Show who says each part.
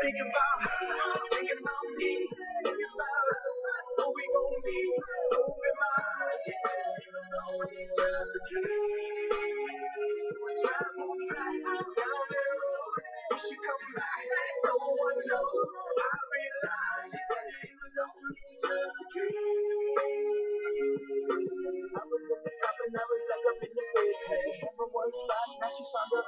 Speaker 1: Thinking about me, thinking about us, who we gon' be, who am I? Yeah, it was only just a dream. Time moves back down the road, we should come back, no one knows. I realized it was only just a dream. I was at the top and I was stuck up in the basement. Never one spot, now she found her